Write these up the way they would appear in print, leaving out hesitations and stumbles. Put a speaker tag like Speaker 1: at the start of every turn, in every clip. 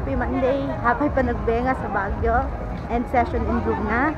Speaker 1: Happy Monday, happy panagbenga sa Baguio, and session in Bloom na.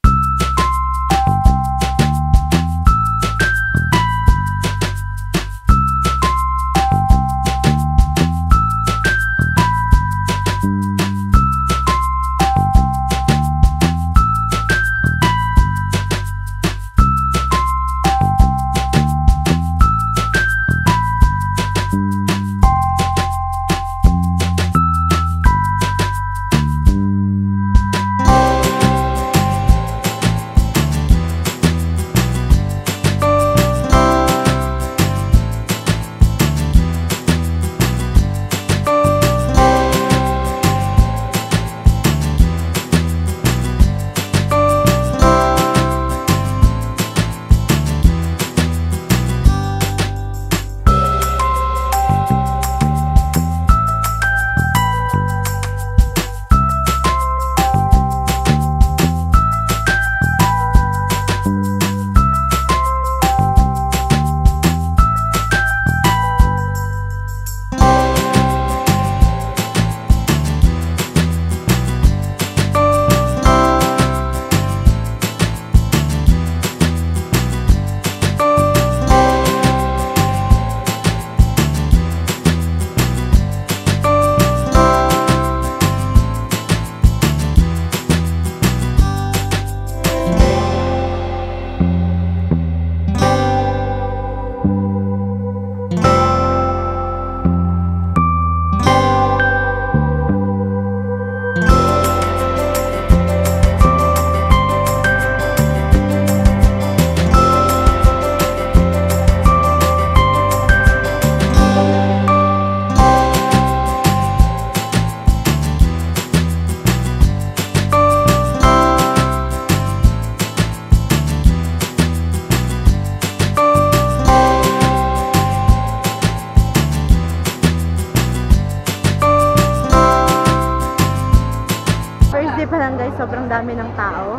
Speaker 1: Pa lang guys, sobrang dami ng tao.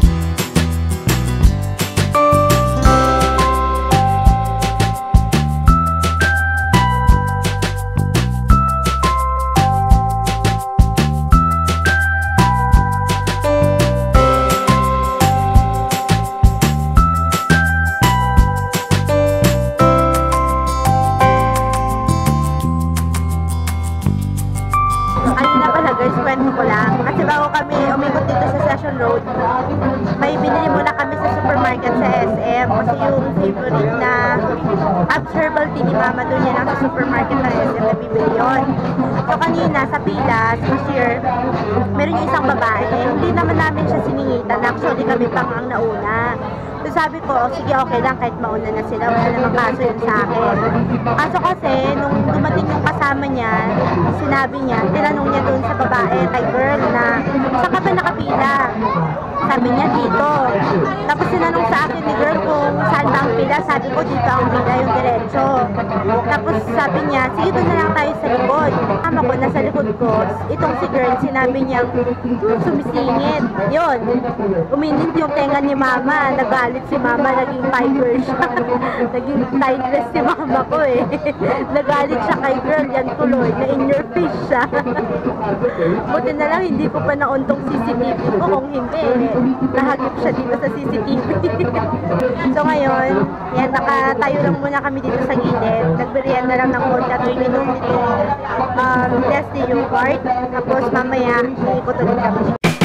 Speaker 1: Guys, kwento ko lang. Kasi bago kami umikot dito sa Session Road, may binili muna kami sa supermarket sa SM. Kasi yung favorite na herbal tea ni Mama, doon yan ang sa supermarket na SM na bibili yun. So kanina sa pila, sa cashier, meron yung isang babae. Hindi naman namin siya siningitan. Actually kami pang ang nauna. So sabi ko, sige okay lang kahit mauna na sila, wala namang kaso yun sa akin. Kaso kasi, nung dumating yung kasama niya, sinabi niya, tinanong niya doon sa babae, kay girl na, saan ka ba nakapila? Sabi niya dito. Tapos sinanong sa akin ni girl kung saan ba ang pila, sabi ko dito ang pila, yung diretso. Tapos sabi niya, sige doon na lang tayo sa likod. Ama ko, nasa likod ko, itong si girl, sinabi niya, sumisingit. Yun, uminit yung tenga ni Mama, nagalit si Mama, naging tiger siya. Naging tigress si Mama ko eh. Nagalit siya kay girl, yan tuloy, na in your face siya. Buti na lang, hindi ko pa naon tong CCTV ko, kung hindi, nahagip siya dito sa CCTV. So ngayon, yan, nakatayo lang muna kami dito sa gilid. Nagbirian na lang ng konti at uminom dito Nestle yogurt. Tapos mamaya, ikot ulit kami.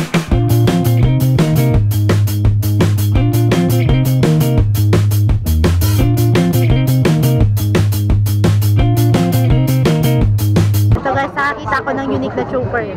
Speaker 1: Ito guys, nakakita ko ng unique na choker.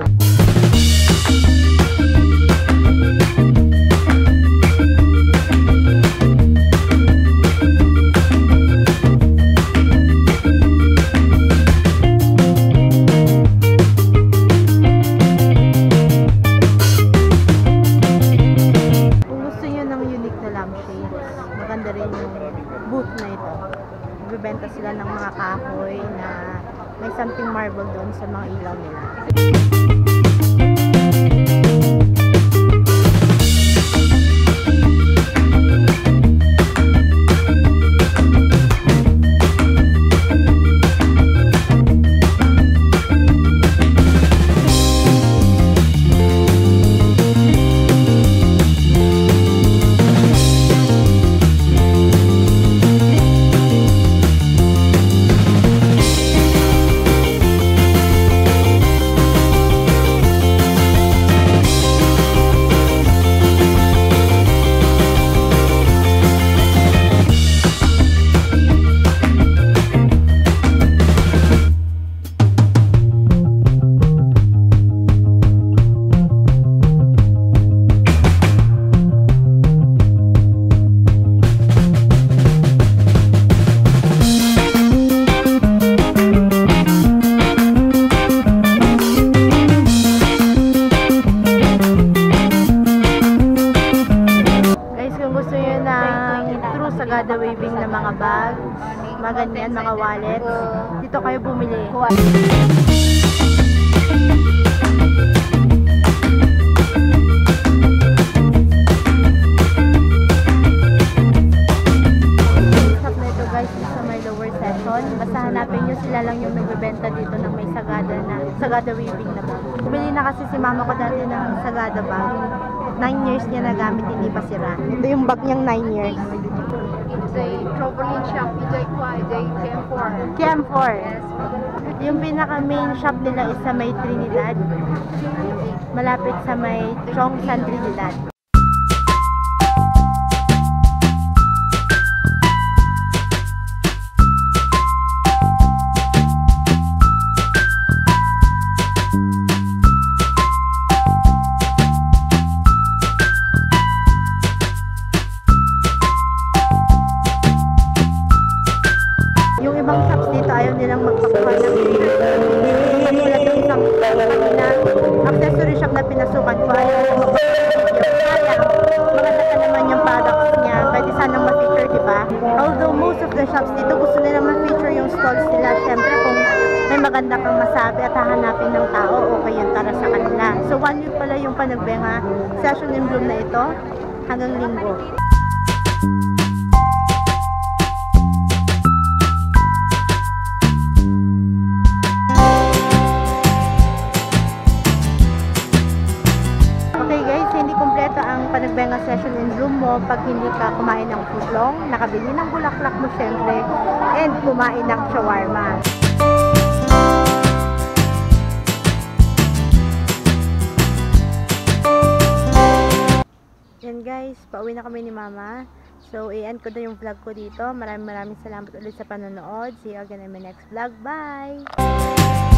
Speaker 1: Maganda rin yung booth na ito. Nagbibenta sila ng mga kahoy na may something marble doon sa mga ilaw nila. bags, mga ganyan, mga wallets. Dito kayo bumili. Shop na ito guys, sa may lower section. Basta hanapin nyo, sila lang yung nagbebenta dito ng may Sagada weaving na bag. Bumili na kasi si mama ko dati ng Sagada bag. 9 years niya nagamit, hindi pa sira. Ito yung bag niyang 9 years.
Speaker 2: It's a traveling shop. It's a Camp4.
Speaker 1: Camp4.
Speaker 2: Yes.
Speaker 1: Yung pinaka main shop nila is sa may Trinidad. Malapit sa may Chong San Trinidad. Yung ibang shops dito ayaw nilang magpakuha ng katulad ng isang na accessory shop na pinasukan ko, ayaw nilang magpakuha. Sayang, maganda pa naman yung products niya, pwede sanang ma-feature, diba? Although most of the shops dito gusto nilang ma-feature yung stalls nila, syempre kung may maganda kang masabi at hahanapin ng tao, okay yun para sa kanila. So 1 week pala yung panagbenga session in Bloom na ito hanggang Linggo. Okay guys, hindi kumpleto ang panagbenga session in Bloom mo pag hindi ka kumain ng footlong, nakabili ng bulaklak mo syempre, and kumain ng shawarma. Yan guys, pauwi na kami ni mama. So, i-end ko na yung vlog ko dito. Maraming salamat ulit sa panonood. See you again in my next vlog. Bye!